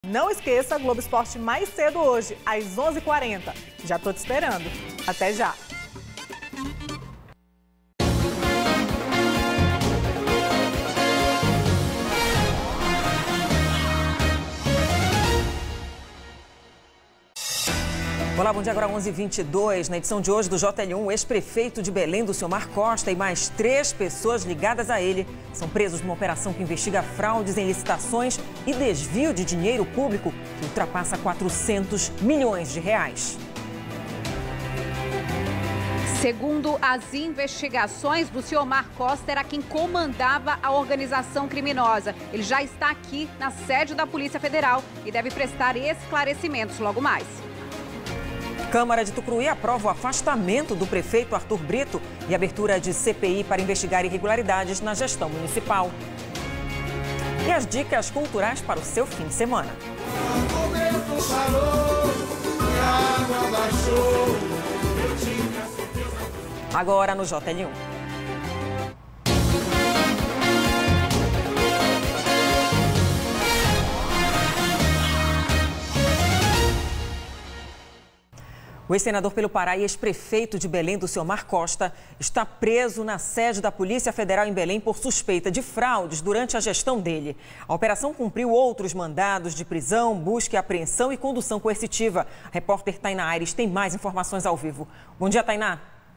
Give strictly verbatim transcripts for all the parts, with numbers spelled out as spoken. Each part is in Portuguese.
Não esqueça, Globo Esporte mais cedo hoje, às onze e quarenta. Já tô te esperando. Até já! Olá, bom dia. Agora onze e vinte e dois. Na edição de hoje do J L um, o ex-prefeito de Belém, Dulciomar Costa, e mais três pessoas ligadas a ele são presos numa operação que investiga fraudes em licitações e desvio de dinheiro público que ultrapassa quatrocentos milhões de reais. Segundo as investigações, Dulciomar Costa era quem comandava a organização criminosa. Ele já está aqui na sede da Polícia Federal e deve prestar esclarecimentos logo mais. Câmara de Tucuruí aprova o afastamento do prefeito Arthur Brito e abertura de C P I para investigar irregularidades na gestão municipal. E as dicas culturais para o seu fim de semana. Agora no J L um. O ex-senador pelo Pará e ex-prefeito de Belém, Dulciomar Costa, está preso na sede da Polícia Federal em Belém por suspeita de fraudes durante a gestão dele. A operação cumpriu outros mandados de prisão, busca e apreensão e condução coercitiva. A repórter Tainá Aires tem mais informações ao vivo. Bom dia, Tainá.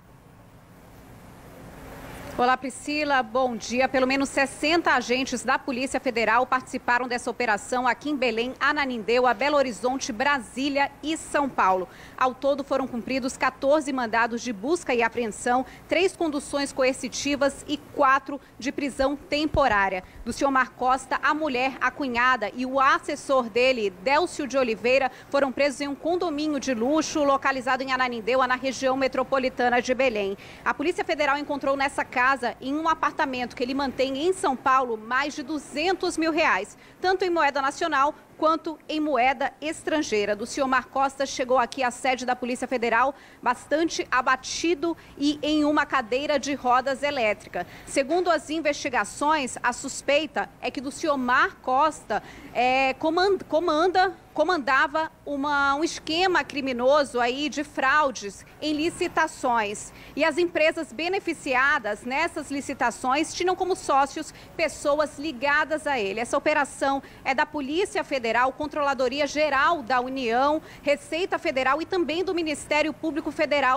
Olá, Priscila. Bom dia. Pelo menos sessenta agentes da Polícia Federal participaram dessa operação aqui em Belém, Ananindeua, Belo Horizonte, Brasília e São Paulo. Ao todo foram cumpridos quatorze mandados de busca e apreensão, três conduções coercitivas e quatro de prisão temporária. Dulciomar Costa, a mulher, a cunhada e o assessor dele, Délcio de Oliveira, foram presos em um condomínio de luxo localizado em Ananindeua, na região metropolitana de Belém. A Polícia Federal encontrou nessa casa Casa, em um apartamento que ele mantém em São Paulo, mais de duzentos mil reais, tanto em moeda nacional quanto em moeda estrangeira. Dulciomar Costa chegou aqui à sede da Polícia Federal bastante abatido e em uma cadeira de rodas elétrica. Segundo as investigações, a suspeita é que Dulciomar Costa é, comanda, comanda, comandava uma, um esquema criminoso aí de fraudes em licitações. E as empresas beneficiadas nessas licitações tinham como sócios pessoas ligadas a ele. Essa operação é da Polícia Federal, Controladoria Geral da União, Receita Federal e também do Ministério Público Federal.